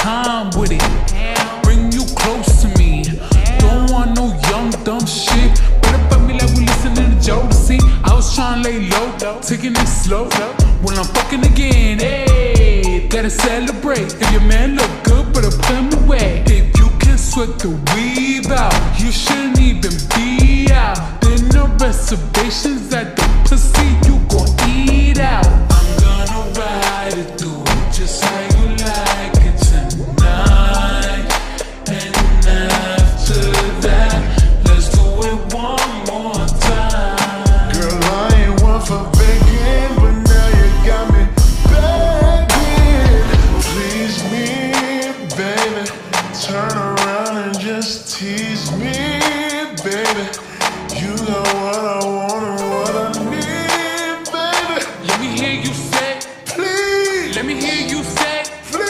time with it. Bring you close to me. Don't want no young dumb shit. Better fuck me like we listening to Jodeci. I was trying to lay low, taking it slow. When I'm fucking again, hey, gotta celebrate. If your man look good, better put him away. If you can sweat the weave out, you shouldn't even be out. There no reservations at the pussy, you gon' eat out. I'm gonna ride it through just how you like it tonight. And after that, let's do it one more time. Girl, I ain't one for begging, but now you got me begging. Please me, baby. Turn around and just tease me, baby. You got what I want and what I need, baby. Let me hear you say, Please. let me hear you say, Please,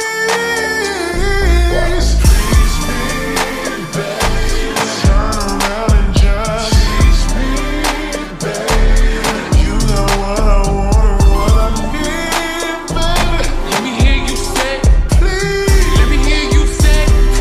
please me, baby. Turn around and just tease me, baby. You got what I want and what I need, baby. let me hear you say, Please, let me hear you say.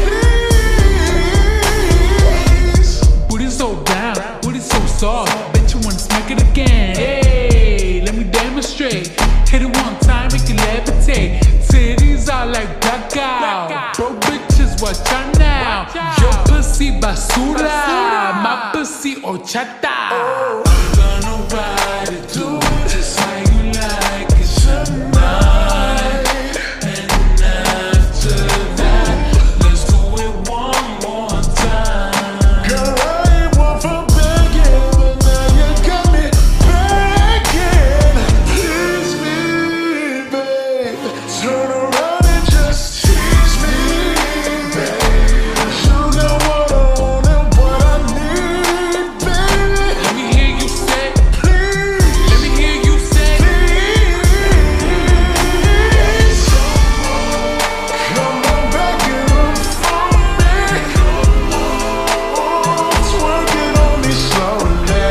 please. Booty so down, booty so soft. Bet you wanna smack it again. Hey, let me demonstrate. Hit it one time, make it levitate. Titties are like blackout. Bro, bitches, watch out now. Your pussy basura, my pussy horchata. I'm gonna ride it through just how you like it tonight. And after that, let's do it one more time. Girl, I ain't one for begging, but now you got me begging. Please me, babe. Turn around and just tease me, babe. You got what I want and what I need, baby. Let me hear you say, Please, let me hear you say. please. Come on back and look for me. Twerk it on me slowly.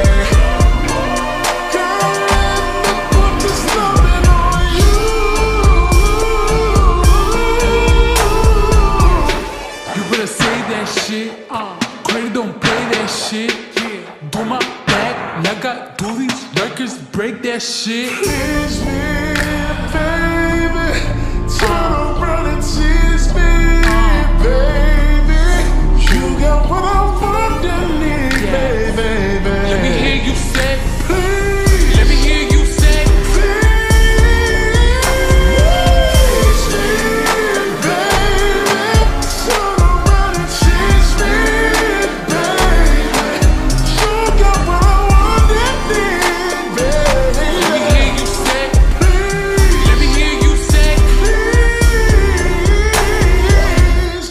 Girl, let me put this loving on you. You better say that shit. Crazy don't play that shit. Do my back like I do these records, break that shit. Tease me, baby. Turn around and tease me, baby. You got what I want and need, baby. Let me hear you say, Please, let me hear you say. please, baby. Turn around and tease me, baby. You got what I want and need, baby. Let me hear you say, Please, let me hear you say. please.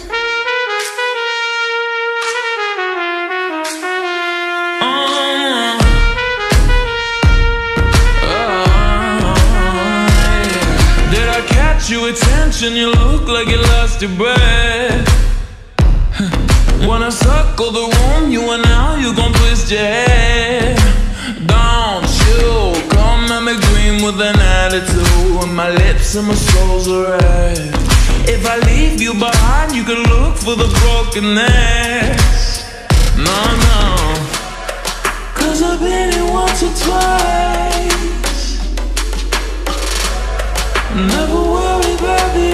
Did I catch your attention? You look like you lost your breath. Wanna circle the room, you and now you gon' twist your head. Don't you come at me green with an attitude, with my lips and my soul's are red. If I leave you behind, you can look for the brokenness. No, no, 'cause I've been here once or twice. Never worry about the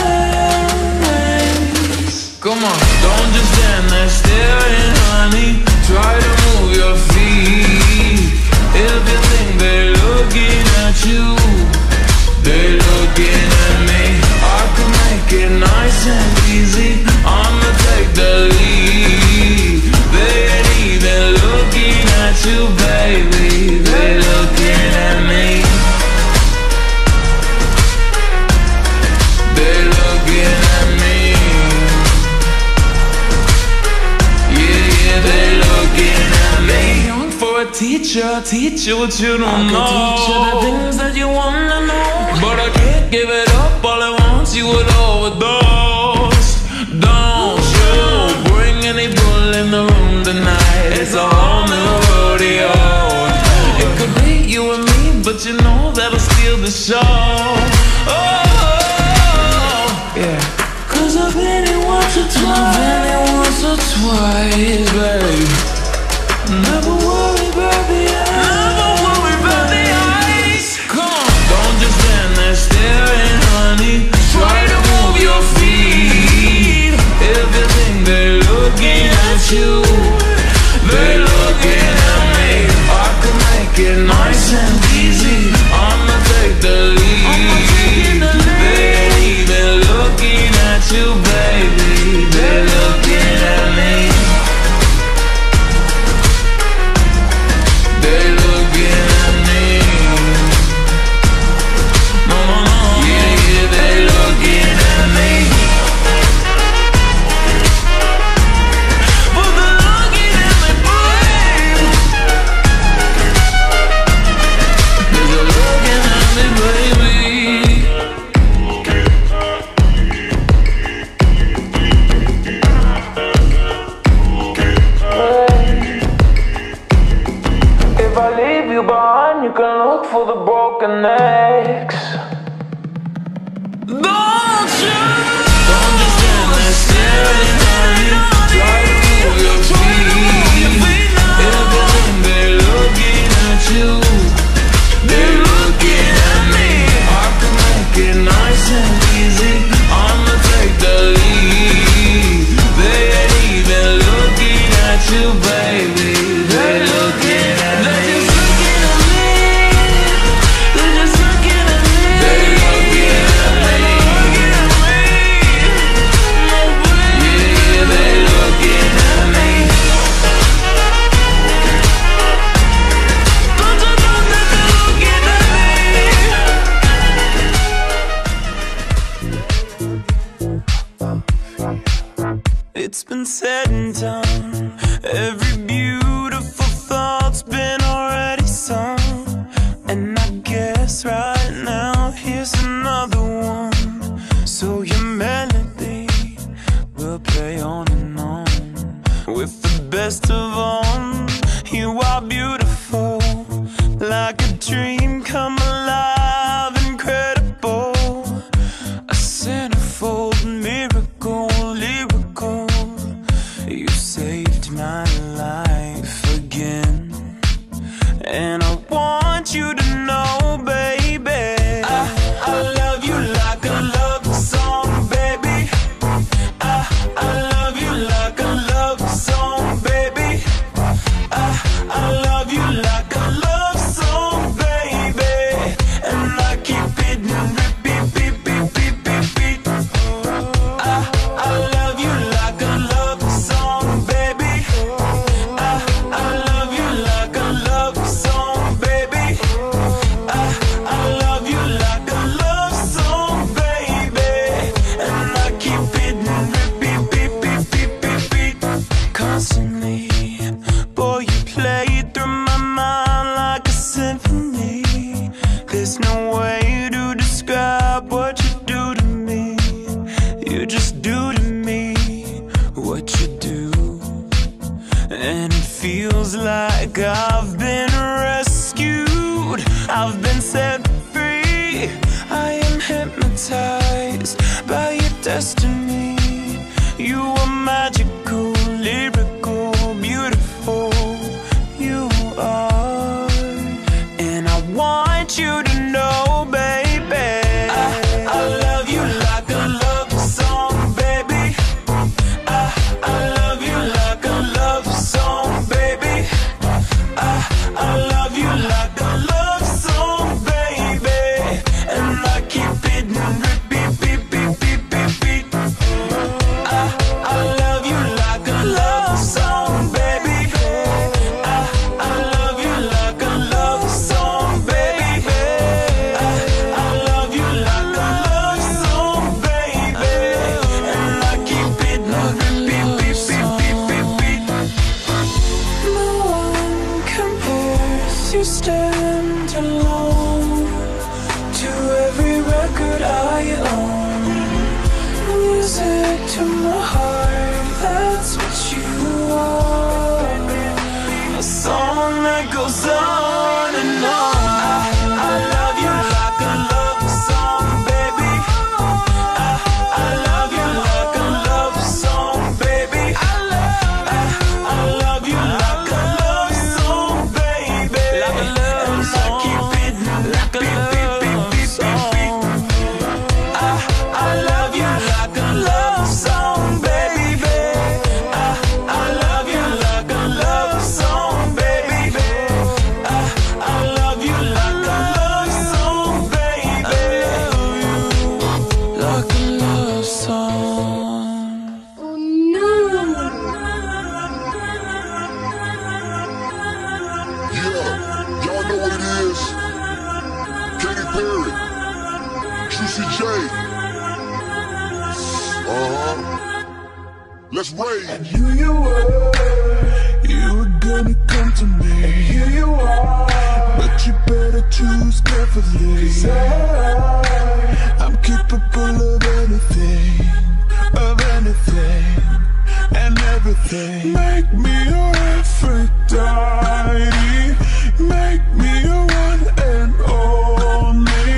endings. Come on, don't just stand there staring, honey. Try to move your feet. If you think they're looking at you, they're looking at me. I can make it nice and easy. I'ma take the lead. They ain't even looking at you, baby. They're looking at me. They're looking at me. Yeah, yeah, they're looking at me. Young for a teacher, teach you what you don't know. Teach you the things that you wanna know. But I can't give it up all at once, you would overdose. Don't you bring any bull in the room tonight. It's a whole new rodeo. It could be you and me, but you know that'll steal the show. Oh, yeah. 'cause I've been it once or twice, babe. Never worry about the ice. Come on, don't just stand there staring, honey. Try to move your feet. If you think they're looking at you, they're looking at me. I can make it nice and easy. I'ma take the lead. They ain't even looking at you, baby. They're looking at me. They're looking at me. No, no, no. Yeah, yeah, they're looking at me. But they're looking at me, babe. They're looking at me, baby. If I leave you behind, you can look for the broken eggs. Don't you? Don't just stand there staring, honey. Try to move your feet. If you think they're looking at you, they're looking at me. I can make it nice and easy. I'ma take the lead. They ain't even looking at you, baby. They're looking at me. They're just looking at me. They're just looking at me. They're looking at me. Yeah, they're looking at me. Don't you know that they're looking at me? It's been said and done. Every beautiful thought's been already sung. And I guess right now here's another one. So your melody will play on and on. With the best of all, you are beautiful. Like a dream come alive, incredible. A centerfold miracle, lyrical. You saved my life again. And I want you to know, baby, I love you like a love song, baby. I love you like a love song, baby. I love you like a love song, baby. And I keep it in repeat, beat, beat, beat, beat, beat. I love you like a love song, baby. I love you like a love song, baby. I love you like a love song, baby. And I keep it in repeat, beat, beat, beat, beat, beat. Constantly, boy, you play through my mind like a symphony. There's no way to describe what you do to me. You just do to me what you do. And it feels like I've been rescued. I've been set free. I am hypnotized by your destiny. You are magical, lyrical, beautiful. You are. And I want you to know, baby, I love you like a love song, baby. I love you like a love song, baby. I love you like a love song, baby. And I keep it in repeat, beat, beat, beat, beat, beat. I love you like a love song, baby. I love you like a love song, baby. Perry, Juicy J. Let's rage. And here you were gonna come to me. And here you are, but you better choose carefully. 'Cause I'm capable of anything, and everything. Make me your Aphrodite, make me your one and only.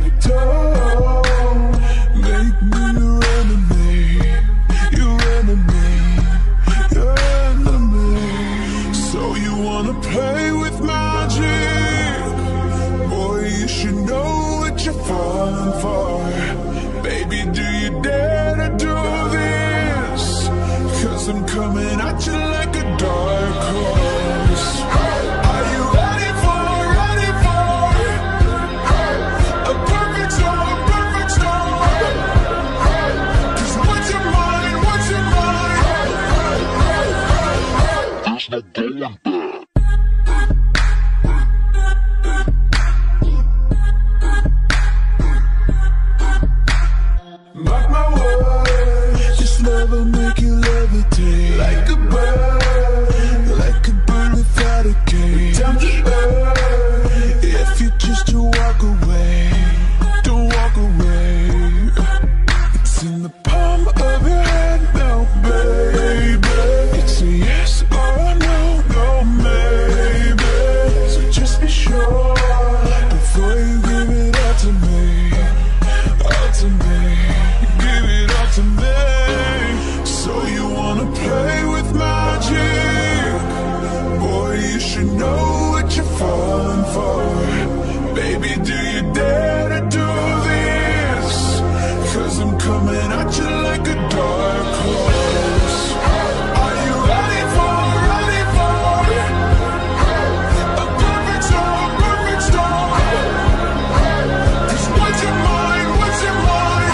Don't make me your enemy, your enemy, your enemy. So you wanna play with magic? Boy, you should know what you're falling for. Baby, do you dare to do this? 'Cause I'm coming at you like a dark horse. Are you ready for a perfect storm, perfect storm? 'Cause what's your mind, what's your mind? There's no going back. Mark my words, this love will make you levitate like a bird without a cage. Down to earth, if you choose to walk away, don't walk away. It's in the palm of your hand now, baby. It's a yes or a no, no maybe. So just be sure before you give it all to me, all to me. Give it all to me. So you wanna play with magic? Boy, you should know what you're falling for. Baby, do you dare to do this? 'Cause I'm coming at you like a dark horse. Are you ready for a perfect storm, perfect storm? 'Cause what's your mind, what's your mind?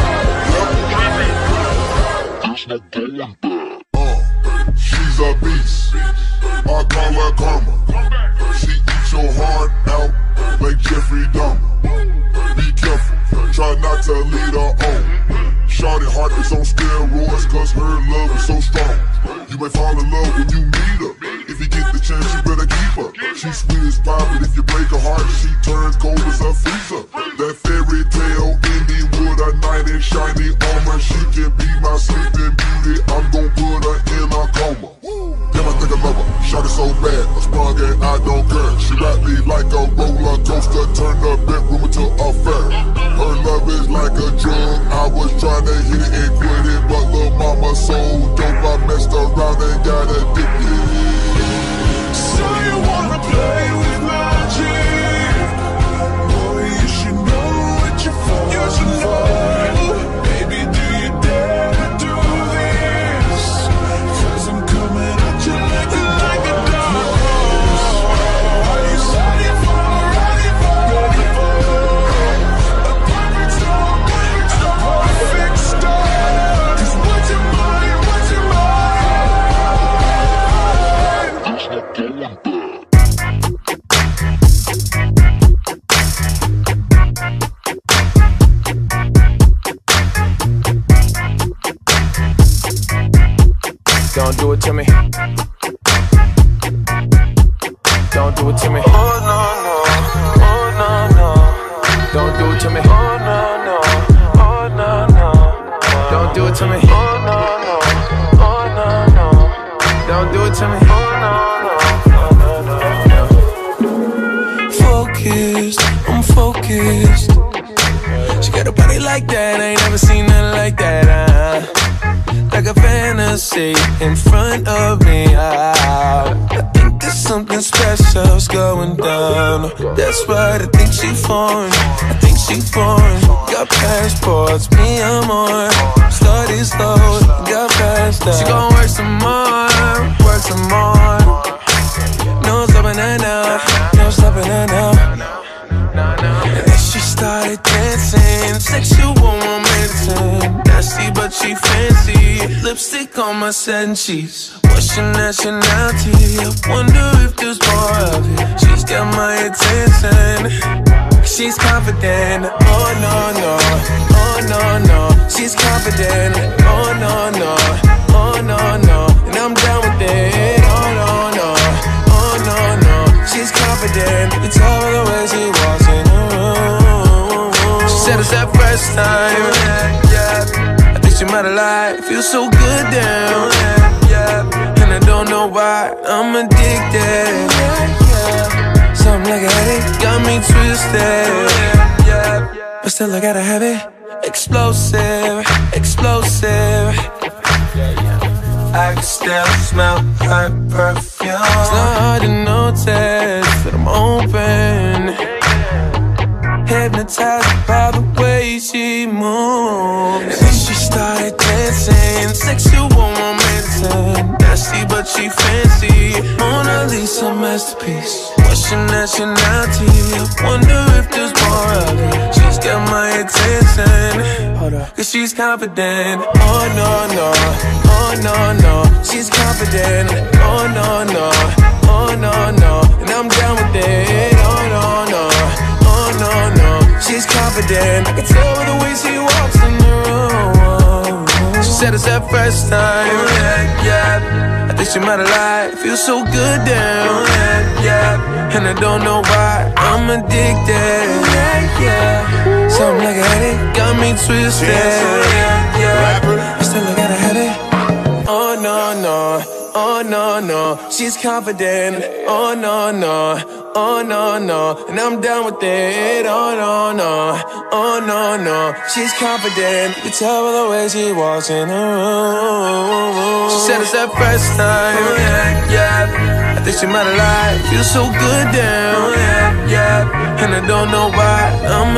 There's no going back. She's a beast. I call her karma. She eats your heart out like Jeffrey Dahmer. Be careful, try not to lead her on. Shawty heart is on steroids 'cause her love is so strong. You may fall in love when you meet her. If you get the chance, you better keep her. She's sweet as pie, but if you break her heart, she turns cold as a freezer. That fairy tale ending with a knight in shiny armor. She can be my sleeping beauty. I'm gon' put her in a coma. Damn, I think I love her. Shot it so bad, I sprung and I don't care. She wrapped me like a roller coaster, turned the bedroom into a fair. Her love is like a drug. I was trying to hit it and quit it, but lil' mama so dope, I messed around and got addicted. So you wanna play with magic? Boy, you should know what you're falling for. Baby, do you dare to do this? 'Cause I'm coming at you like a dark horse. Are you ready for a perfect storm, perfect storm, perfect storm? 'Cause what's your mind, what's your mind? There's no going back. Don't do it to me. Don't do it to me. Oh no no, oh no no. Don't do it to me. Oh no no, oh no no. Don't do it to me. Oh no no, oh no no. Don't do it to me. Oh no no, oh no no. Focused, I'm focused. She got a body like that, I ain't never seen nothing like that. Like a fantasy in front of me. I think there's something special's going down. That's right, I think she foreign, I think she foreign. Got passports, me I'm on. Started slow, got past that. She gon' work some more, work some more. No stopping her now, no stopping her now. And then she started dancing, sexual romancing. Nasty but she fancy, lipstick on my satin sheets. What's your nationality? I wonder if there's more of it. She's got my attention. she's confident. Oh no no, oh no no, she's confident. Oh no no, oh no no, and I'm down with it. Oh no no, oh no no, she's confident. You tell her the way she walks in the room. She said it's that first time. Yeah, I think she might have lied. Feels so good down. Yeah, and I don't know why I'm addicted. Something like a headache got me twisted. But still I gotta have it. Explosive, explosive. I can still smell her perfume. It's not hard to notice that I'm open, hypnotized by the way she moves. And then she started dancing, sexual romantic, nasty but she fancy. Mona Lisa masterpiece. What's your nationality? Wonder if there's more of it. She's got my attention. Hold up, cause she's confident. Oh no no, oh no no, she's confident. Oh no no, oh no no, and I'm down with it. Oh no no, oh no no, she's confident. I can tell by the way she walks in the room. She said it's that first time. Yeah, I think she might have lied. Feels so good down. Yeah, and I don't know why I'm addicted. Yeah, something like a headache got me twisted. Yeah, still I gotta have it. Oh no no, oh no no, she's confident. Oh no no, oh no no, and I'm down with it. Oh no no, oh no no, she's confident. You tell by the way she walks in the room. She said it's that first time. Yeah, I think she might have lied. Feels so good down. Yeah, and I don't know why I'm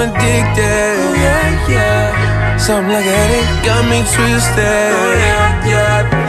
addicted. Something like a headache got me twisted.